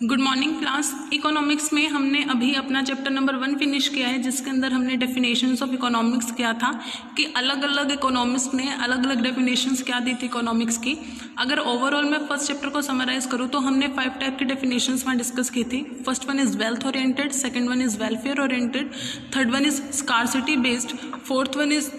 Good morning class. Economics में हमने अभी अपना चैप्टर नंबर 1 फिनिश किया है, जिसके अंदर हमने डेफिनेशंस ऑफ इकोनॉमिक्स किया था कि अलग अलग इकोनॉमिस्ट ने अलग अलग डेफिनेशंस क्या दी थी इकोनॉमिक्स की। अगर ओवरऑल मैं फर्स्ट चैप्टर को समराइज करूँ तो हमने 5 टाइप की डेफिनेशंस वहाँ डिस्कस की थी। First one is wealth oriented, second one is welfare oriented, third one is scarcity based, fourth one is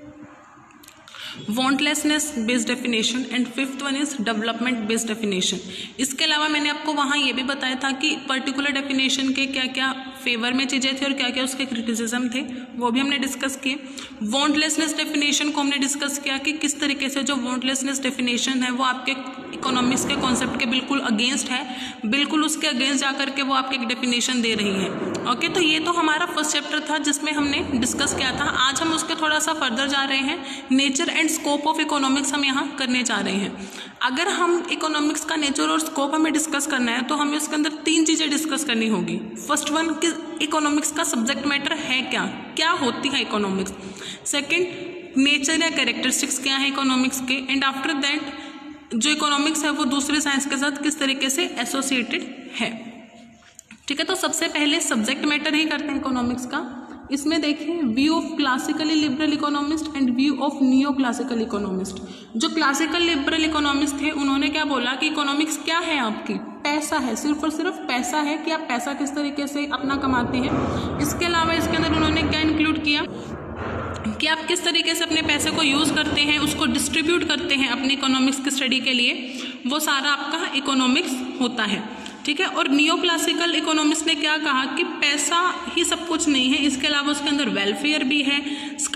wantlessness based definition and fifth one is development based definition. इसके अलावा मैंने आपको वहाँ ये भी बताया था कि पर्टिकुलर डेफिनेशन के क्या क्या फेवर में चीज़ें थी और क्या क्या उसके क्रिटिसिज्म थे, वो भी हमने डिस्कस किए। वॉन्टलेसनेस डेफिनेशन को हमने डिस्कस किया कि किस तरीके से जो वॉन्टलेसनेस डेफिनेशन है वो आपके इकोनॉमिक्स के कॉन्सेप्ट के बिल्कुल अगेंस्ट है, बिल्कुल उसके अगेंस्ट जाकर के वो आपके एक डेफिनेशन दे रही है। ओके, तो ये तो हमारा फर्स्ट चैप्टर था जिसमें हमने डिस्कस किया था। आज हम उसके थोड़ा सा फर्दर जा रहे हैं, nature and scope of economics हम यहाँ करने जा रहे हैं। अगर हम इकोनॉमिक्स का नेचर और स्कोप हमें डिस्कस करना है तो हमें उसके अंदर 3 चीज़ें डिस्कस करनी होगी। फर्स्ट वन कि इकोनॉमिक्स का सब्जेक्ट मैटर है क्या, क्या होती है इकोनॉमिक्स। सेकेंड, नेचर या कैरेक्टरिस्टिक्स क्या है इकोनॉमिक्स के, एंड आफ्टर दैट जो इकोनॉमिक्स है वो दूसरे साइंस के साथ किस तरीके से एसोसिएटेड है। ठीक है, तो सबसे पहले सब्जेक्ट मैटर ही करते हैं इकोनॉमिक्स का। इसमें देखिए view of classically liberal economist and view of neo classical economist. जो क्लासिकल लिबरल इकोनॉमिस्ट थे उन्होंने क्या बोला कि इकोनॉमिक्स क्या है, आपकी पैसा है, सिर्फ और सिर्फ पैसा है कि आप पैसा किस तरीके से अपना कमाते हैं। इसके अलावा इसके अंदर उन्होंने क्या इंक्लूड किया कि आप किस तरीके से अपने पैसे को यूज़ करते हैं, उसको डिस्ट्रीब्यूट करते हैं अपने इकोनॉमिक्स की स्टडी के लिए, वो सारा आपका इकोनॉमिक्स होता है। ठीक है, और नियो क्लासिकल इकोनॉमिस्ट ने क्या कहा कि पैसा ही सब कुछ नहीं है, इसके अलावा उसके अंदर वेलफेयर भी है,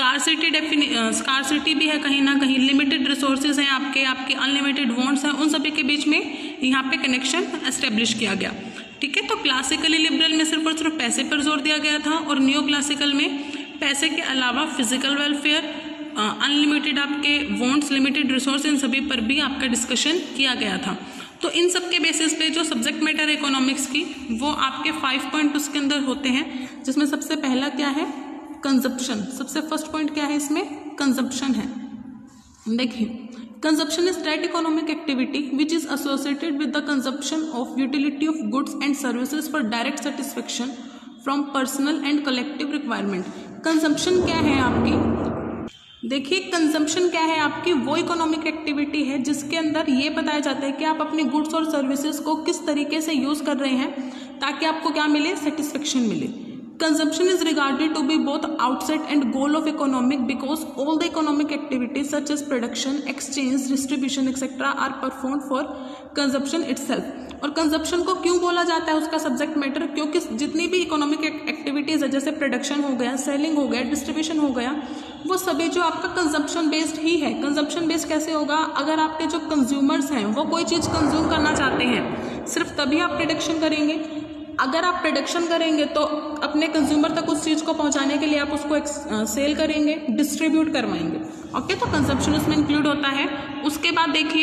स्कार्सिटी भी है, कहीं ना कहीं लिमिटेड रिसोर्सेज हैं आपके अनलिमिटेड वांट्स हैं, उन सभी के बीच में यहाँ पे कनेक्शन एस्टेब्लिश किया गया। ठीक है, तो क्लासिकली लिबरल में सिर्फ और सिर्फ पैसे पर जोर दिया गया था और नियो क्लासिकल में पैसे के अलावा फिजिकल वेलफेयर, अनलिमिटेड आपके वांट्स, लिमिटेड रिसोर्स, इन सभी पर भी आपका डिस्कशन किया गया था। तो इन सब के बेसिस पे जो सब्जेक्ट मैटर इकोनॉमिक्स की वो आपके 5 पॉइंट उसके अंदर होते हैं, जिसमें सबसे पहला क्या है, कंजप्शन। सबसे फर्स्ट पॉइंट क्या है इसमें, कंजप्शन है। देखिए, consumption is that economic activity which is associated with the consumption of utility of goods and services for direct satisfaction from personal and collective requirement. Consumption क्या है आपकी, देखिए कंजम्पशन क्या है आपकी, वो इकोनॉमिक एक्टिविटी है जिसके अंदर ये बताया जाता है कि आप अपने गुड्स और सर्विसेज को किस तरीके से यूज कर रहे हैं ताकि आपको क्या मिले, सेटिस्फेक्शन मिले। Consumption is regarded to be both outset and goal of economic because all the economic activities such as production, exchange, distribution etc. are performed for consumption itself. और कंजप्शन को क्यों बोला जाता है उसका सब्जेक्ट मैटर, क्योंकि जितनी भी इकोनॉमिक एक्टिविटीज है जैसे प्रोडक्शन हो गया, सेलिंग हो गया, डिस्ट्रीब्यूशन हो गया, वो सभी जो आपका कंजप्शन बेस्ड ही है। कंजप्शन बेस्ड कैसे होगा, अगर आपके जो कंज्यूमर्स हैं वो कोई चीज़ कंज्यूम करना चाहते हैं सिर्फ तभी आप प्रोडक्शन करेंगे। अगर आप प्रोडक्शन करेंगे तो अपने कंज्यूमर तक उस चीज़ को पहुंचाने के लिए आप उसको सेल करेंगे, डिस्ट्रीब्यूट करवाएंगे। ओके, तो कंजप्शन उसमें इंक्लूड होता है। उसके बाद देखिए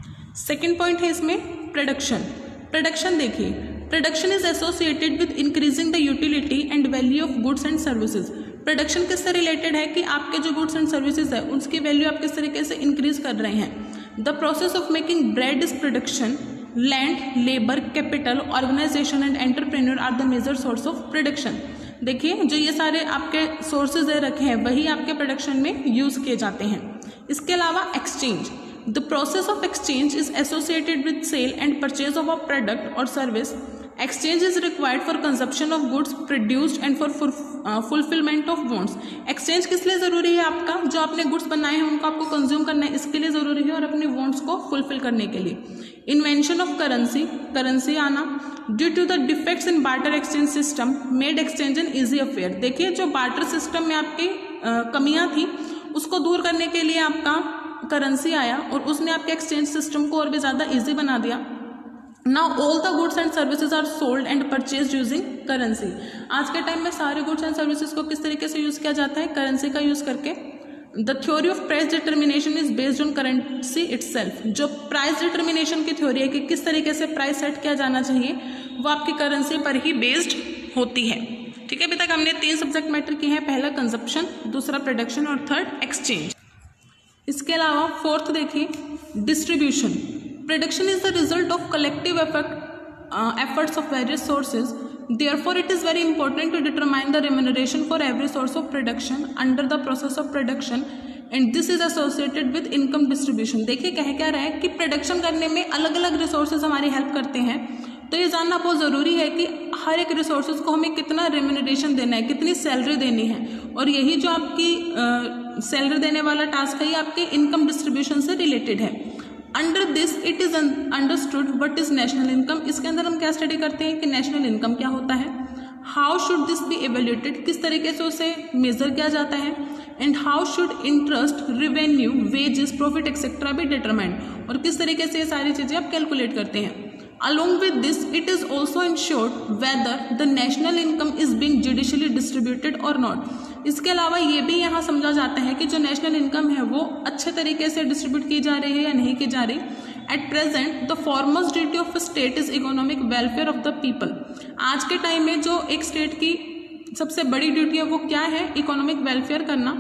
सेकंड पॉइंट है इसमें प्रोडक्शन। प्रोडक्शन देखिए, production is associated with increasing the utility and value of goods and services. Production किससे रिलेटेड है कि आपके जो गुड्स एंड सर्विसेज है उसकी वैल्यू आप किस तरीके से इंक्रीज कर रहे हैं। The process of making bread is production. Land, labour, capital, organisation and entrepreneur are the major source of production. देखिए जो ये सारे आपके सोर्सेज रखे हैं वही आपके प्रोडक्शन में यूज किए जाते हैं। इसके अलावा exchange, the process of exchange is associated with sale and purchase of a product और service. Exchange is required for consumption of goods produced and for fulfilment of wants. Exchange किस लिए जरूरी है, आपका जो आपने गुड्स बनाए हैं उनको आपको कंज्यूम करना है इसके लिए जरूरी है और अपने वांट्स को फुलफिल करने के लिए। इन्वेंशन ऑफ करेंसी, करेंसी आना। Due to the defects in barter exchange system made exchange an easy affair. देखिए जो बार्टर सिस्टम में आपकी कमियां थी उसको दूर करने के लिए आपका करेंसी आया और उसने आपके एक्सचेंज सिस्टम को और भी ज़्यादा ईजी बना दिया। Now all the goods and services are sold and purchased using currency. आज के टाइम में सारे गुड्स एंड सर्विसेज को किस तरीके से यूज किया जाता है, करेंसी का यूज करके। The theory of price determination is based on currency itself. जो प्राइस डिटर्मिनेशन की थ्योरी है कि किस तरीके से प्राइस सेट किया जाना चाहिए वो आपकी करेंसी पर ही बेस्ड होती है। ठीक है, अभी तक हमने 3 सब्जेक्ट मैटर किए हैं, पहला कंजप्शन, दूसरा प्रोडक्शन और थर्ड एक्सचेंज। इसके अलावा फोर्थ देखिए distribution. Production is the result of collective effort efforts of various sources. Therefore, it is very important to determine the remuneration for every source of production under the process of production, and this is associated with income distribution. देखिए कह क्या रहा है कि production करने में अलग अलग रिसोर्सेज हमारी हेल्प करते हैं, तो ये जानना बहुत ज़रूरी है कि हर एक रिसोर्सेज को हमें कितना रेम्यूनरेशन देना है, कितनी सैलरी देनी है, और यही जो आपकी सैलरी देने वाला टास्क है ये आपके इनकम डिस्ट्रीब्यूशन से रिलेटेड है. Under this it is understood what is national income. इसके अंदर हम क्या स्टडी करते हैं कि नेशनल इनकम क्या होता है, how should this be evaluated, किस तरीके से उसे मेजर किया जाता है, and how should interest, revenue, wages, profit etcetera be determined, और किस तरीके से ये सारी चीज़ें आप कैलकुलेट करते हैं. Along with this, it is also ensured whether the national income is being judicially distributed or not. इसके अलावा ये भी यहाँ समझा जाता है कि जो नेशनल इनकम है वो अच्छे तरीके से डिस्ट्रीब्यूट की जा रही है या नहीं की जा रही. At present the foremost duty of state is economic welfare of the people. आज के टाइम में जो एक स्टेट की सबसे बड़ी ड्यूटी है वो क्या है, इकोनॉमिक वेलफेयर करना.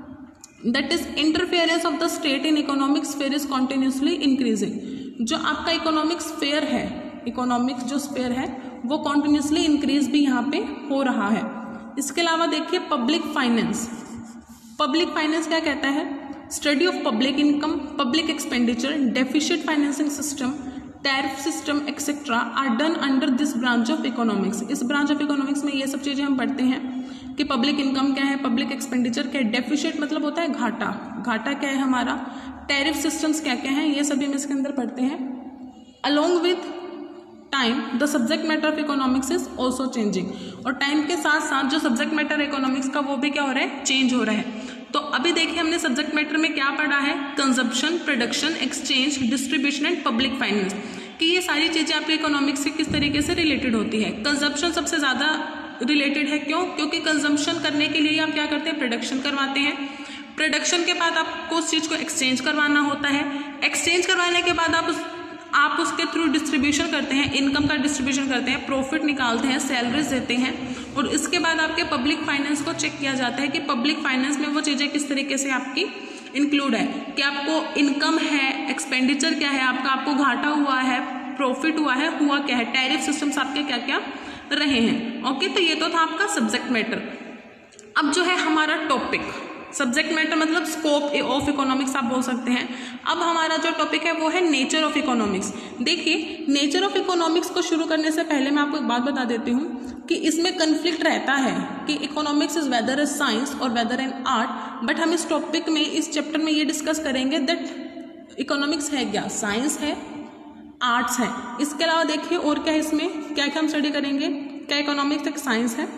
That is interference of the state in economic sphere is continuously increasing. जो आपका इकोनॉमिक स्फीयर है, इकोनॉमिक जो स्फीयर है वो कॉन्टिन्यूसली इंक्रीज भी यहाँ पे हो रहा है. इसके अलावा देखिए पब्लिक फाइनेंस. पब्लिक फाइनेंस क्या कहता है, study of public income, public expenditure, deficit financing system, tariff system etcetera are done under this branch of economics. इस ब्रांच ऑफ इकोनॉमिक्स में ये सब चीज़ें हम पढ़ते हैं कि पब्लिक इनकम क्या है, पब्लिक एक्सपेंडिचर क्या है, डेफिशिट मतलब होता है घाटा, घाटा क्या है हमारा, टैरिफ सिस्टम्स क्या क्या हैं, ये सभी हम इसके अंदर पढ़ते हैं. Along with time the subject matter of economics is also changing. और टाइम के साथ साथ जो सब्जेक्ट मैटर इकोनॉमिक्स का वो भी क्या हो रहा है, चेंज हो रहा है. तो अभी देखिए हमने सब्जेक्ट मैटर में क्या पढ़ा है, consumption, production, exchange, distribution and public finance, कि ये सारी चीज़ें आपके इकोनॉमिक्स से किस तरीके से रिलेटेड होती है. कंजप्शन सबसे ज़्यादा रिलेटेड है, क्यों, क्योंकि कंजम्पशन करने के लिए आप क्या करते हैं, प्रोडक्शन करवाते हैं. प्रोडक्शन के बाद आपको उस चीज़ को एक्सचेंज करवाना होता है. एक्सचेंज करवाने के बाद आप उसके थ्रू डिस्ट्रीब्यूशन करते हैं, इनकम का डिस्ट्रीब्यूशन करते हैं, प्रॉफिट निकालते हैं, सैलरीज देते हैं, और इसके बाद आपके पब्लिक फाइनेंस को चेक किया जाता है कि पब्लिक फाइनेंस में वो चीज़ें किस तरीके से आपकी इंक्लूड है, कि आपको इनकम है, एक्सपेंडिचर क्या है आपका, आपको घाटा हुआ है, प्रॉफिट हुआ है, हुआ क्या है, टैरिफ सिस्टम्स आपके क्या क्या रहे हैं. ओके, तो ये तो था आपका सब्जेक्ट मैटर. अब जो है हमारा टॉपिक, सब्जेक्ट मैटर मतलब स्कोप ऑफ इकोनॉमिक्स आप बोल सकते हैं. अब हमारा जो टॉपिक है वो है नेचर ऑफ इकोनॉमिक्स. देखिए नेचर ऑफ इकोनॉमिक्स को शुरू करने से पहले मैं आपको एक बात बता देती हूँ कि इसमें कन्फ्लिक्ट रहता है कि economics is whether a science और वेदर एन आर्ट. बट हम इस टॉपिक में, इस चैप्टर में ये डिस्कस करेंगे दैट इकोनॉमिक्स है क्या, साइंस है, आर्ट्स है. इसके अलावा देखिए और क्या है इसमें, क्या क्या हम स्टडी करेंगे, क्या इकोनॉमिक्स एक साइंस है.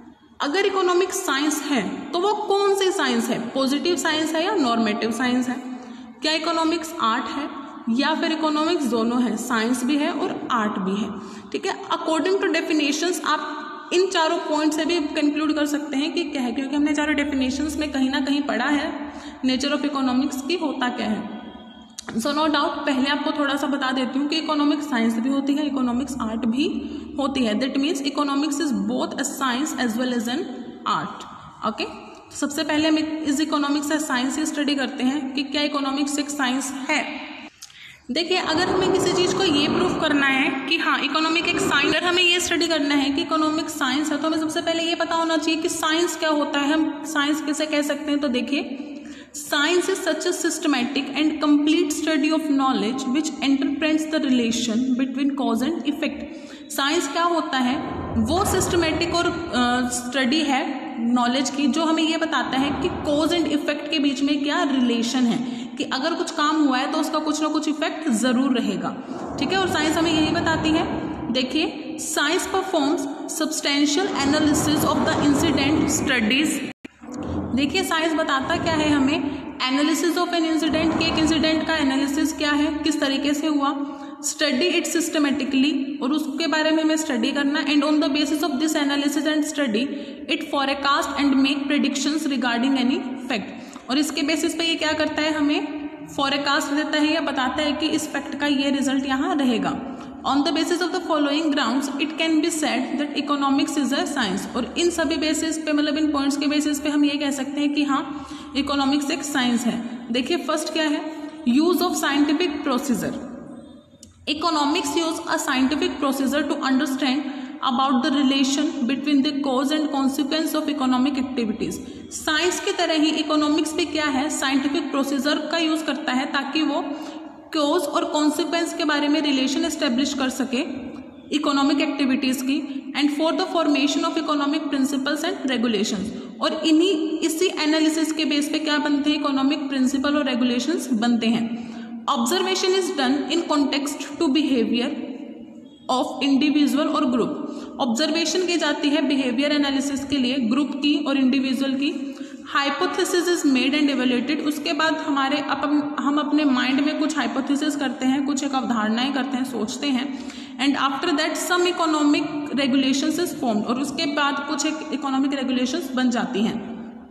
अगर इकोनॉमिक्स साइंस है तो वो कौन सी साइंस है, पॉजिटिव साइंस है या नॉर्मेटिव साइंस है. क्या इकोनॉमिक्स आर्ट है या फिर इकोनॉमिक्स दोनों है, साइंस भी है और आर्ट भी है. ठीक है, अकॉर्डिंग टू डेफिनेशंस आप इन चारों पॉइंट से भी कंक्लूड कर सकते हैं कि क्या है, क्योंकि हमने चारों डेफिनेशंस में कहीं ना कहीं पढ़ा है नेचर ऑफ इकोनॉमिक्स की होता क्या है. सो नो डाउट पहले आपको थोड़ा सा बता देती हूँ कि इकोनॉमिक्स साइंस भी होती है, इकोनॉमिक्स आर्ट भी होती है. That means economics is both a science as well as an art. Okay, सबसे पहले हम इस इकोनॉमिक्स एज साइंस ही स्टडी करते हैं कि क्या इकोनॉमिक्स एक साइंस है. देखिए अगर हमें किसी चीज़ को ये प्रूफ करना है कि हाँ इकोनॉमिक एक साइंस, अगर हमें ये स्टडी करना है कि इकोनॉमिक साइंस है, तो हमें सबसे पहले ये पता होना चाहिए कि साइंस क्या होता है, हम साइंस किसे कह सकते हैं. तो देखिए Science is such a systematic and complete study of knowledge which interprets the relation between cause and effect. Science क्या होता है, वो सिस्टमेटिक और स्टडी है नॉलेज की जो हमें ये बताता है कि कॉज एंड इफेक्ट के बीच में क्या रिलेशन है, कि अगर कुछ काम हुआ है तो उसका कुछ ना कुछ इफेक्ट ज़रूर रहेगा. ठीक है, और साइंस हमें यही बताती है. देखिए science performs substantial analysis of the incident studies. देखिए साइंस बताता क्या है हमें, एनालिसिस ऑफ एन इंसिडेंट, कि एक इंसिडेंट का एनालिसिस क्या है, किस तरीके से हुआ, स्टडी इट सिस्टमेटिकली, और उसके बारे में हमें स्टडी करना, and on the basis of this analysis and study it forecast and make predictions regarding any fact. और इसके बेसिस पे ये क्या करता है, हमें फॉरकास्ट देता है या बताता है कि इस फैक्ट का ये रिजल्ट यहाँ रहेगा. On the basis of the following grounds it can be said that economics is a science. और इन सभी बेसिस पे, मतलब इन पॉइंट्स के बेसिस पे हम ये कह सकते हैं कि हाँ इकोनॉमिक्स एक साइंस है. देखिए फर्स्ट क्या है, use of scientific procedure. Economics use a scientific procedure to understand about the relation between the cause and consequence of economic activities. Science की तरह ही इकोनॉमिक्स भी क्या है, साइंटिफिक प्रोसीजर का यूज करता है ताकि वो कॉज और कॉन्सिक्वेंस के बारे में रिलेशन एस्टेब्लिश कर सके इकोनॉमिक एक्टिविटीज की, and for the formation of economic principles and regulations. और इसी एनालिसिस के बेस पे क्या बनते हैं, इकोनॉमिक प्रिंसिपल और रेगुलेशंस बनते हैं। Observation is done in context to behaviour of individual और ग्रुप। ऑब्जर्वेशन की जाती है बिहेवियर एनालिसिस के लिए ग्रुप की और इंडिविजुअल की। Hypothesis is made and evaluated, उसके बाद हम अपने माइंड में कुछ हाइपोथेसिस करते हैं, कुछ एक अवधारणाएं करते हैं, सोचते हैं, and after that some economic regulations is formed, और उसके बाद कुछ एक इकोनॉमिक रेगुलेशंस बन जाती हैं।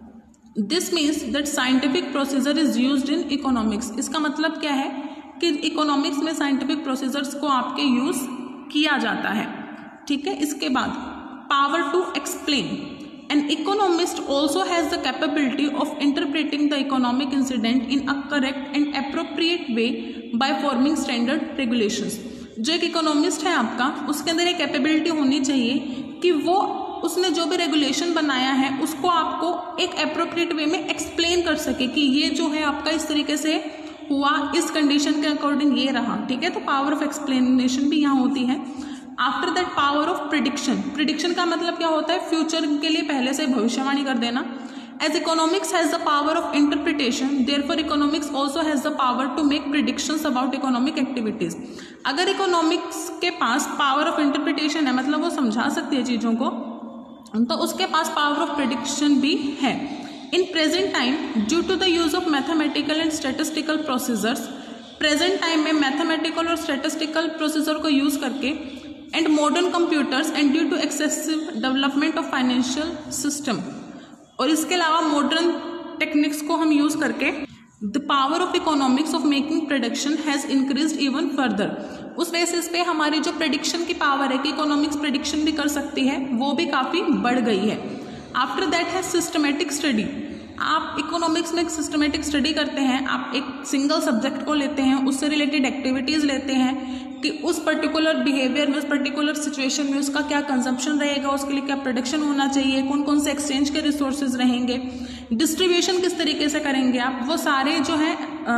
This means that scientific procedure is used in economics. इसका मतलब क्या है कि इकोनॉमिक्स में साइंटिफिक प्रोसीजर्स को आपके यूज किया जाता है। ठीक है, इसके बाद power to explain. An economist also has the capability of interpreting the economic incident in a correct and appropriate way by forming standard regulations। जो एक इकोनॉमिस्ट है आपका, उसके अंदर एक कैपेबिलिटी होनी चाहिए कि वो उसने जो भी रेगुलेशन बनाया है उसको आपको एक एप्रोप्रिएट वे में एक्सप्लेन कर सके कि ये जो है आपका इस तरीके से हुआ, इस कंडीशन के अकॉर्डिंग ये रहा। ठीक है, तो पावर ऑफ एक्सप्लेनेशन भी यहाँ होती है। After that power of prediction. Prediction का मतलब क्या होता है, फ्यूचर के लिए पहले से भविष्यवाणी कर देना। As economics has the power of interpretation, therefore economics also has the power to make predictions about economic activities. अगर इकोनॉमिक्स के पास पावर ऑफ इंटरप्रिटेशन है, मतलब वो समझा सकती है चीजों को, तो उसके पास पावर ऑफ प्रिडिक्शन भी है। In present time due to the use of mathematical and statistical procedures, present time में मैथमेटिकल और स्टैटिस्टिकल प्रोसीजर को यूज करके and modern computers and due to excessive development of financial system, और इसके अलावा modern techniques को हम use करके the power of economics of making prediction has increased even further. उस बेसिस पे हमारी जो प्रेडिक्शन की पावर है कि इकोनॉमिक्स प्रेडिक्शन भी कर सकती है, वो भी काफ़ी बढ़ गई है। आफ्टर दैट है सिस्टमेटिक स्टडी। आप इकोनॉमिक्स में एक सिस्टमेटिक स्टडी करते हैं, आप एक सिंगल सब्जेक्ट को लेते हैं, उससे रिलेटेड एक्टिविटीज़ लेते हैं कि उस पर्टिकुलर बिहेवियर में, उस पर्टिकुलर सिचुएशन में उसका क्या कंजम्पशन रहेगा, उसके लिए क्या प्रोडक्शन होना चाहिए, कौन कौन से एक्सचेंज के रिसोर्सेज रहेंगे, डिस्ट्रीब्यूशन किस तरीके से करेंगे आप, वो सारे जो है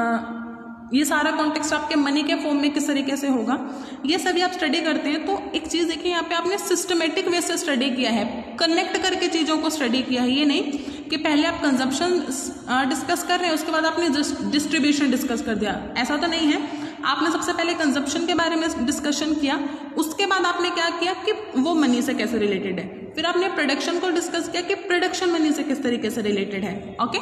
ये सारा कॉन्टेक्स्ट आपके मनी के फॉर्म में किस तरीके से होगा, ये सभी आप स्टडी करते हैं। तो एक चीज़ देखिए, यहाँ पे आपने सिस्टमेटिक वे से स्टडी किया है, कनेक्ट करके चीज़ों को स्टडी किया है। ये नहीं कि पहले आप कंजम्पशन डिस्कस कर रहे हैं, उसके बाद आपने डिस्ट्रीब्यूशन डिस्कस कर दिया, ऐसा तो नहीं है। आपने सबसे पहले कंजम्पशन के बारे में डिस्कशन किया, उसके बाद आपने क्या किया कि वो मनी से कैसे रिलेटेड है, फिर आपने प्रोडक्शन को डिस्कस किया कि प्रोडक्शन मनी से किस तरीके से रिलेटेड है। ओके,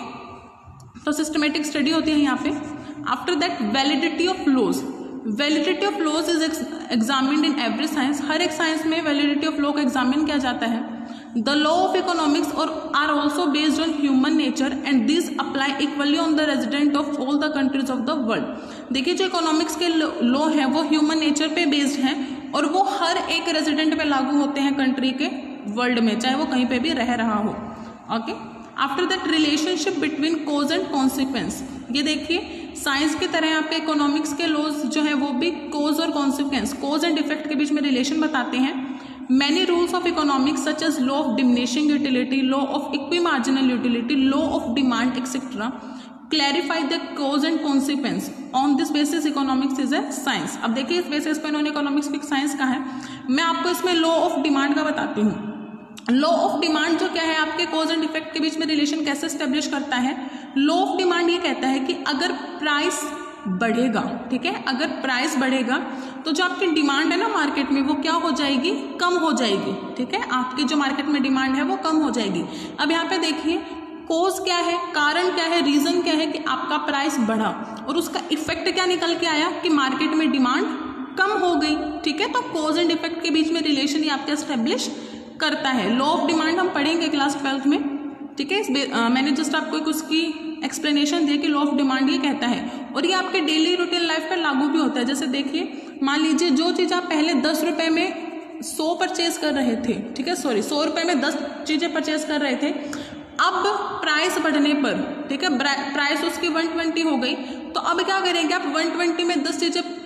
तो सिस्टमेटिक स्टडी होती है यहाँ पे। After that validity of laws. Validity of laws is examined in every science. हर एक साइंस में वैलिडिटी ऑफ लॉ को एग्जामिन किया जाता है। द लॉ ऑफ इकोनॉमिक्स और are also based on human nature and this apply equally on the resident of all the countries of the world. देखिए, जो इकोनॉमिक्स के लॉ है वो ह्यूमन नेचर पे बेस्ड हैं और वो हर एक रेजिडेंट पे लागू होते हैं कंट्री के वर्ल्ड में, चाहे वो कहीं पे भी रह रहा हो। Okay, after that relationship between cause and consequence. ये देखिए, साइंस की तरह आपके इकोनॉमिक्स के लॉज जो है वो भी कॉज और कॉन्सिक्वेंस, कॉज एंड इफेक्ट के बीच में रिलेशन बताते हैं। Many rules of economics such as law of diminishing utility, law of equimarginal utility, law of demand, etc. clarify the cause and consequence. On this basis economics is a science. अब देखिए, इस basis पे इन्होंने economics को एक science कहा है। मैं आपको इसमें लॉ ऑफ डिमांड का बताती हूँ। लॉ ऑफ डिमांड जो क्या है, आपके कॉज एंड इफेक्ट के बीच में रिलेशन कैसे स्टेब्लिश करता है। लॉ ऑफ डिमांड ये कहता है कि अगर प्राइस बढ़ेगा, ठीक है, अगर प्राइस बढ़ेगा तो जो आपकी डिमांड है ना मार्केट में, वो क्या हो जाएगी, कम हो जाएगी। ठीक है, आपकी जो मार्केट में डिमांड है वो कम हो जाएगी। अब यहाँ पे देखिए, कॉज क्या है, कारण क्या है, रीजन क्या है कि आपका प्राइस बढ़ा, और उसका इफेक्ट क्या निकल के आया कि मार्केट में डिमांड कम हो गई। ठीक है, तो कॉज एंड इफेक्ट के बीच में रिलेशन ये आपके एस्टेब्लिश करता है। लॉ ऑफ डिमांड हम पढ़ेंगे क्लास 12th में। ठीक है, मैंने जस्ट आपको एक उसकी एक्सप्लेनेशन दिया कि लॉ ऑफ डिमांड ये कहता है, और ये आपके डेली रूटीन लाइफ पर लागू भी होता है। जैसे देखिए, मान लीजिए जो चीज़ आप पहले 10 रुपये में 100 परचेज कर रहे थे, ठीक है, 100 रुपये में 10 चीज़ें परचेज कर रहे थे, अब प्राइस बढ़ने पर, ठीक है, प्राइस उसकी 120 हो गई, तो अब क्या करेंगे आप, 120 में 10 चीज़ें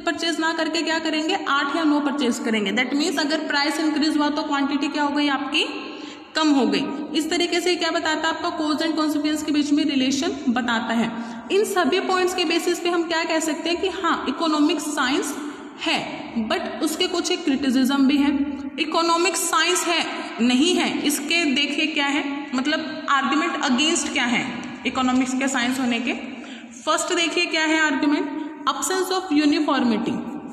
परचेज ना करके क्या करेंगे, 8 या 9 परचेज करेंगे। दैट मीन्स अगर प्राइस इंक्रीज हुआ तो क्वांटिटी क्या हो गई आपकी, कम हो गई। इस तरीके से क्या बताता है आपका, कॉज एंड कॉन्सिक्वेंस के बीच में रिलेशन बताता है। इन सभी पॉइंट्स के बेसिस पे हम क्या कह सकते हैं कि हाँ इकोनॉमिक्स साइंस है, बट उसके कुछ एक क्रिटिसिज्म भी है। इकोनॉमिक्स साइंस है नहीं है, इसके देखिए क्या है, मतलब आर्ग्यूमेंट अगेंस्ट क्या है इकोनॉमिक्स के साइंस होने के। फर्स्ट देखिए क्या है argument, absence of uniformity.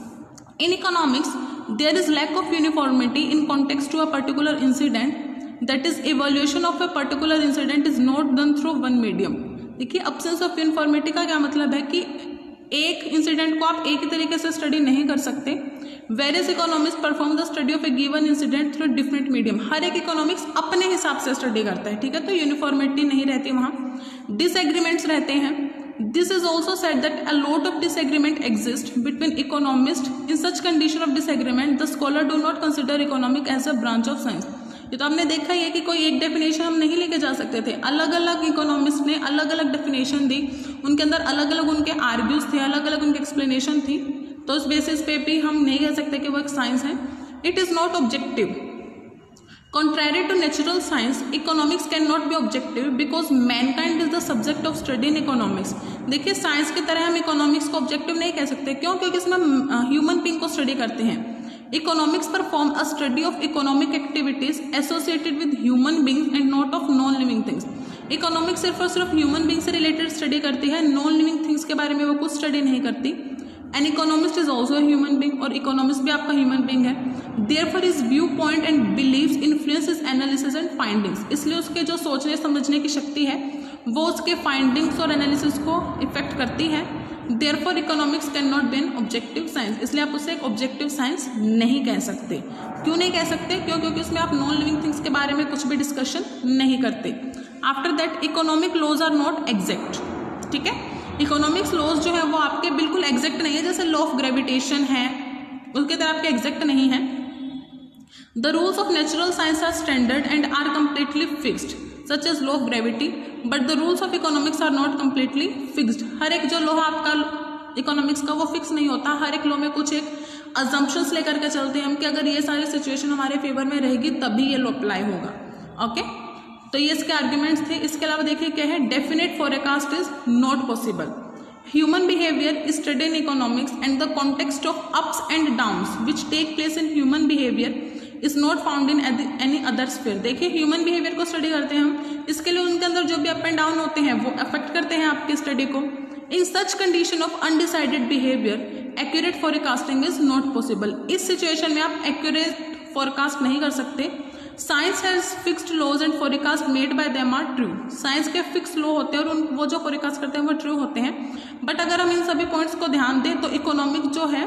In economics, there is lack of uniformity in context to a particular incident. That is, evaluation of a particular incident is not done through one medium. देखिए absence of uniformity का क्या मतलब है कि एक incident को आप एक ही तरीके से स्टडी नहीं कर सकते। Various economists perform the study of a given incident through different medium. हर एक इकोनॉमिक्स अपने हिसाब से स्टडी करता है, ठीक है, तो यूनिफॉर्मिटी नहीं रहती वहाँ, डिसएग्रीमेंट्स रहते हैं। This is also said that a lot of disagreement exists between economists. In such condition of disagreement, the scholar do not consider economic as a branch of science. ये तो आपने देखा ही है कि कोई एक डेफिनेशन हम नहीं लेके जा सकते थे, अलग अलग इकोनॉमिस्ट ने अलग अलग डेफिनेशन दी, उनके अंदर अलग अलग उनके आर्ग्यूज थे, अलग अलग उनके एक्सप्लेनेशन थी, तो उस बेसिस पे भी हम नहीं कह सकते कि वो एक साइंस है। It is not objective. Contrary to natural science, economics cannot be objective because mankind is the subject of study in economics. देखिए साइंस की तरह हम इकोनॉमिक्स को ऑब्जेक्टिव नहीं कह सकते, क्यों, क्योंकि इसमें ह्यूमन बीइंग को स्टडी करते हैं। Economics perform a study of economic activities associated with human beings and not of non living things. Economics सिर्फ और सिर्फ ह्यूमन बीइंग से रिलेटेड स्टडी करती है, नॉन लिविंग थिंग्स के बारे में वो कुछ स्टडी नहीं करती। An economist is also human being, और इकोनॉमिस्ट भी आपका ह्यूमन बींग है। Therefore is view point and believes influence is analysis and findings. इसलिए उसके जो सोचने समझने की शक्ति है वो उसके फाइंडिंग्स और एनालिसिस को इफेक्ट करती है। Therefore economics can not be an objective science, इसलिए आप उसे एक ऑब्जेक्टिव साइंस नहीं कह सकते। क्यों नहीं कह सकते, क्यों, क्योंकि उसमें आप नॉन लिविंग थिंग्स के बारे में कुछ भी डिस्कशन नहीं करते। After that economic laws are not exact, ठीक है, इकोनॉमिक्स लॉज जो है वो आपके बिल्कुल एग्जैक्ट नहीं है, जैसे लॉ ऑफ ग्रेविटेशन है उसके तरह आपके एग्जैक्ट नहीं है। The rules of natural science are standard and are completely fixed such as law of gravity, but the rules of economics are not completely fixed. हर एक जो लॉ आपका इकोनॉमिक्स का वो फिक्स नहीं होता, हर एक लॉ में कुछ एक अजम्पशंस लेकर के चलते हैं हम कि अगर ये सारी सिचुएशन हमारे फेवर में रहेगी तभी ये लॉ अप्लाई होगा। ओके, तो ये इसके आर्ग्यूमेंट्स थे। इसके अलावा देखिए क्या है, definite forecast is not possible. Human behaviour is study in economics and the context of ups and downs which take place in human behaviour is not found in any other sphere. देखिए human behaviour को study करते हैं हम, इसके लिए उनके अंदर जो भी अप एंड डाउन होते हैं वो अफेक्ट करते हैं आपकी स्टडी को। In such condition of undecided behaviour accurate forecasting is not possible. इस सिचुएशन में आप एक्यूरेट फोरकास्ट नहीं कर सकते। Science has fixed laws and forecast made by them are true. Science के फिक्स लॉ होते हैं और वो जो फोरकास्ट करते हैं वो ट्रू होते हैं। बट अगर हम इन सभी पॉइंट्स को ध्यान दें तो इकोनॉमिक जो है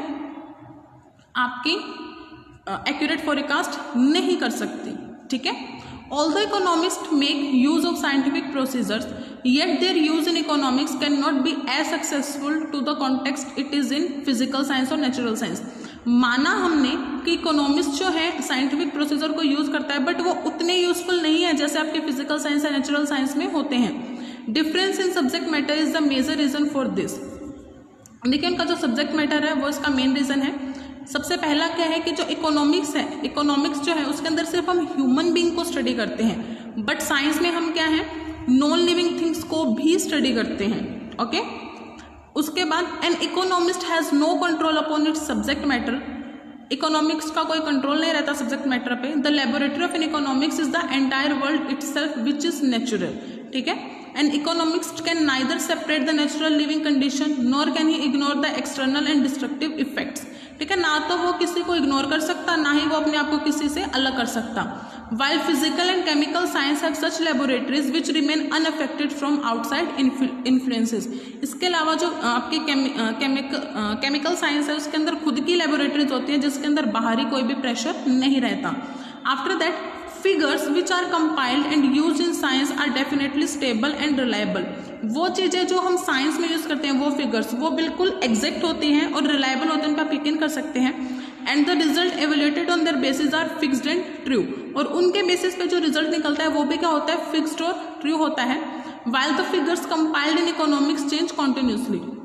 आपकी एक्यूरेट फोरकास्ट नहीं कर सकती, ठीक है। Although economist make use of scientific procedures yet their use in economics can not be as successful to the context it is in physical science और नेचुरल साइंस। माना हमने कि इकोनॉमिस्ट जो है साइंटिफिक प्रोसीजर को यूज करता है, but वो उतने यूजफुल नहीं है जैसे आपके फिजिकल साइंस या नेचुरल साइंस में होते हैं। Difference in subject matter is the major reason for this. देखिए उनका जो सब्जेक्ट मैटर है वो इसका मेन रीजन है। सबसे पहला क्या है कि जो इकोनॉमिक्स है, इकोनॉमिक्स जो है उसके अंदर सिर्फ हम ह्यूमन बीइंग को स्टडी करते हैं, बट साइंस में हम क्या है नॉन लिविंग थिंग्स को भी स्टडी करते हैं। ओके, उसके बाद an economist has no control upon its subject matter. Economics का कोई कंट्रोल नहीं रहता सब्जेक्ट मैटर पे। The laboratory of an economics is the entire world itself which is natural, ठीक है। An economist can neither separate the natural living condition nor can he ignore the external and destructive effects, ठीक है। ना तो वो किसी को ignore कर सकता, ना ही वो अपने आप को किसी से अलग कर सकता। While physical and chemical science have such laboratories which remain unaffected from outside influences, इसके अलावा जो आपकी केमिकल साइंस है उसके अंदर खुद की लेबोरेटरीज होती हैं जिसके अंदर बाहरी कोई भी प्रेशर नहीं रहता। After that figures which are compiled and use in science are definitely stable and reliable. वो चीज़ें जो हम साइंस में यूज करते हैं वो फिगर्स वो बिल्कुल एग्जैक्ट होती हैं और रिलायबल होते हैं, उन पर आप यकीन कर सकते हैं। And the result evaluated on their basis are fixed and true, और उनके बेसिस पे जो रिजल्ट निकलता है वो भी क्या होता है फिक्स्ड और ट्रू होता है। While the figures compiled in economics change continuously,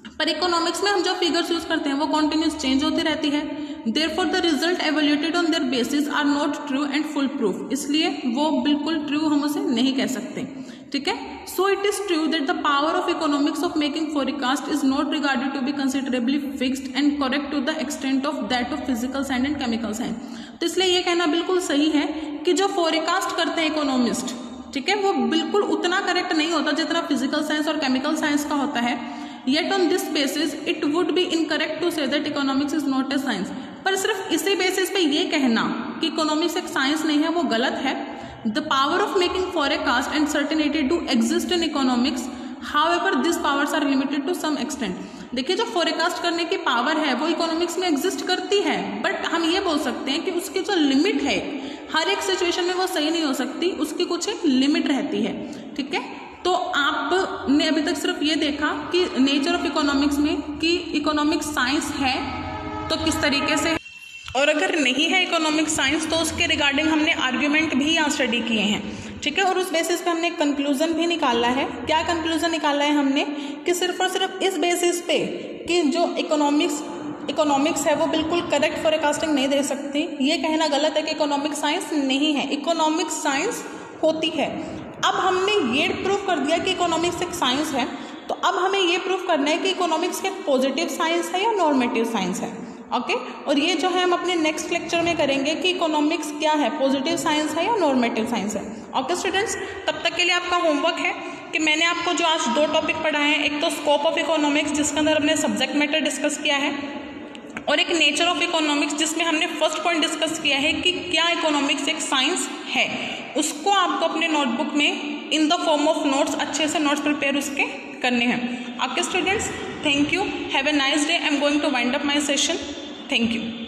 पर इकोनॉमिक्स में हम जो फिगर्स यूज करते हैं वो कॉन्टिन्यूस चेंज होती रहती है। Therefore the result evaluated on their basis are not true and full proof, इसलिए वो बिल्कुल ट्रू हम उसे नहीं कह सकते, ठीक है। So it is true that the power of economics of making forecast is not regarded to be considerably fixed and correct to the extent of that of physical science and chemical science. तो इसलिए ये कहना बिल्कुल सही है कि जो forecast करते हैं इकोनॉमिस्ट, ठीक है, वो बिल्कुल उतना करेक्ट नहीं होता जितना फिजिकल साइंस और केमिकल साइंस का होता है। Yet on this basis it would be incorrect to say that economics is not a science। पर सिर्फ इसी बेसिस पे ये कहना कि इकोनॉमिक्स एक साइंस नहीं है वो गलत है। The power of making forecast and certainty do exist in economics, however these powers are limited to some extent। देखिए जो फोरकास्ट करने की पावर है वो इकोनॉमिक्स में एग्जिस्ट करती है, बट हम ये बोल सकते हैं कि उसकी जो लिमिट है हर एक सिचुएशन में वो सही नहीं हो सकती, उसकी कुछ एक लिमिट रहती है, ठीक है। तो आपने अभी तक सिर्फ ये देखा कि नेचर ऑफ इकोनॉमिक्स में कि इकोनॉमिक्स साइंस है तो किस तरीके से, और अगर नहीं है इकोनॉमिक्स साइंस तो उसके रिगार्डिंग हमने आर्ग्यूमेंट भी यहाँ स्टडी किए हैं, ठीक है। और उस बेसिस पे हमने कंक्लूजन भी निकाला है। क्या कंक्लूजन निकाला है हमने कि सिर्फ और सिर्फ इस बेसिस पे कि जो इकोनॉमिक्स है वो बिल्कुल करेक्ट फोरकास्टिंग नहीं दे सकती, ये कहना गलत है कि इकोनॉमिक्स साइंस नहीं है। इकोनॉमिक्स साइंस होती है। अब हमने ये प्रूव कर दिया कि इकोनॉमिक्स एक साइंस है, तो अब हमें ये प्रूव करना है कि इकोनॉमिक्स एक पॉजिटिव साइंस है या नॉर्मेटिव साइंस है, ओके। और ये जो है हम अपने नेक्स्ट लेक्चर में करेंगे कि इकोनॉमिक्स क्या है, पॉजिटिव साइंस है या नॉर्मेटिव साइंस है, ओके स्टूडेंट्स। तब तक के लिए आपका होमवर्क है कि मैंने आपको जो आज 2 टॉपिक पढ़ाए हैं, एक तो स्कोप ऑफ इकोनॉमिक्स जिसके अंदर हमने सब्जेक्ट मैटर डिस्कस किया है, और एक नेचर ऑफ इकोनॉमिक्स जिसमें हमने फर्स्ट पॉइंट डिस्कस किया है कि क्या इकोनॉमिक्स एक साइंस है। उसको आपको अपने नोटबुक में in the form of notes अच्छे से नोट्स प्रिपेयर उसके करने हैं। Okay students, thank you, have a nice day. I am going to wind up my session. Thank you.